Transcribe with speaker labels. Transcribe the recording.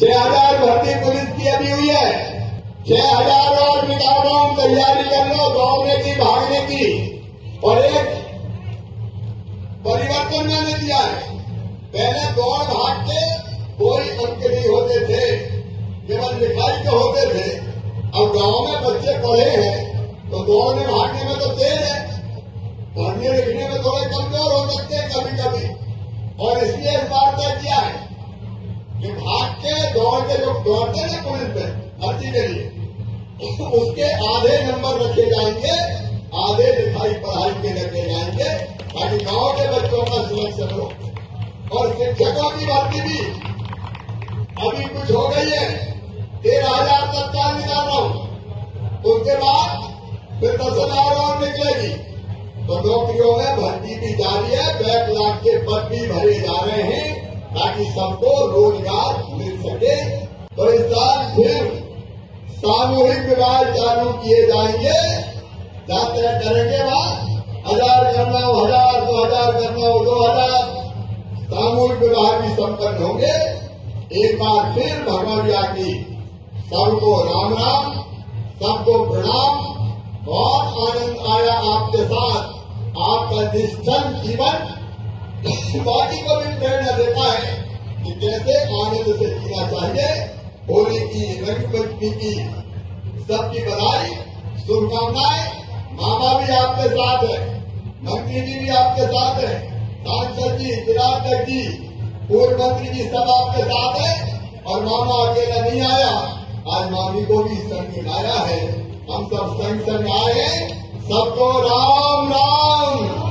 Speaker 1: 6,000 भर्ती पुलिस की अभी हुई है। 6,000 और निकाल रहा हूं, तैयारी कर लो दौड़ने की, भागने की। और एक परिवर्तन मैंने दिया है, पहले दौड़ भाग के कोई अंक नहीं होते थे, केवल लिखाई के होते थे। अब गांव में बच्चे पढ़े हैं तो दौड़ने भागने में तो तेज है, पढ़ने लिखने में थोड़े कमजोर हो सकते हैं कभी कभी। और इसलिए इस बात तय किया है कि भाग के दौड़ के जो दौड़ते हैं पुलिस में भर्ती के लिए, उसके आधे नंबर रखे जाएंगे, आधे लिखाई पढ़ाई के रखे जाएंगे, ताकि गांव के बच्चों का सिलेक्शन हो। और शिक्षकों की भर्ती भी अभी कुछ हो गई है, 13,000 तत्काल निकाल रहा हूं, उसके बाद फिर 10,000 और निकलेगी। तो नौकरियों में भर्ती भी जारी है, बैकलॉग के पद भी भरे जा रहे हैं ताकि सबको रोजगार मिल सके। तो इस साल फिर सामूहिक विवाह चालू किए जाएंगे, जाते करेंगे वहां 1,000 करना हो 1,000, 2,000 करना हो 2,000, सामूहिक विवाह भी संपन्न होंगे। एक बार फिर भगवान की सबको राम राम, सबको प्रणाम। बहुत आनंद आया आपके साथ, आपका निश्चल जीवन बाकी को भी प्रेरणा देता है कि कैसे आनंद से जीना चाहिए। होली की, रंगपंचमी की सबकी बधाई, शुभकामनाएं। मामा भी आपके साथ है, मंत्री जी भी आपके साथ है, सांसद जी, विराट जी, पूर्व मंत्री जी सब आपके साथ है। और मामा अकेला नहीं आया, आज मामी को भी संग लाया है। हम सब संग संग आए हैं। सबको राम राम।